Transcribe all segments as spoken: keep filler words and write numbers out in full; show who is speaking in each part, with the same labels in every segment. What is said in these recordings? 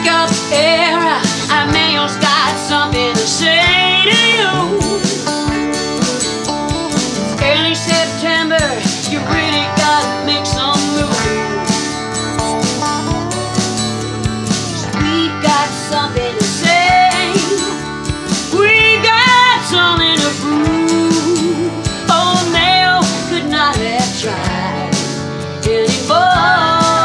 Speaker 1: Wake up, era, our mail's got something to say to you. Early September, you really gotta make some moves. We've got something to say, we've got something to prove. Old mail could not have tried anymore.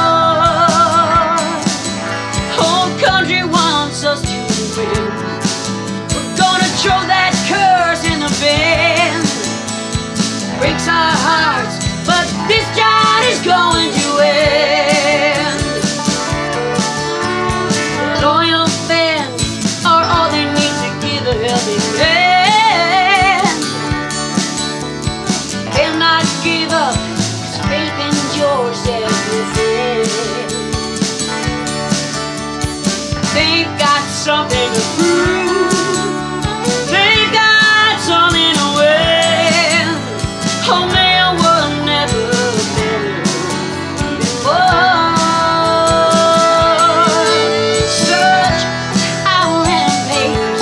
Speaker 1: Us to win. We're gonna throw that curse in the bin. Breaks our hearts, but this job is going to end. Loyal fans are all they need to give a helping hand. They'll not give up, 'cause faith in yourself within. They've got something to prove. They've got something to win. Home mail was never better before. Such our pace,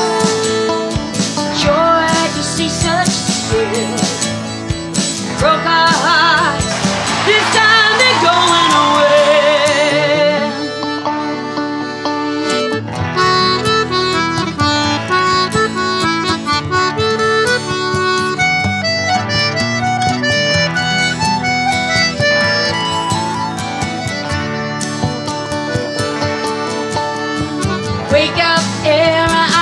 Speaker 1: joy to see such skill. Broke our hearts, this time they're going away. Wake up, era.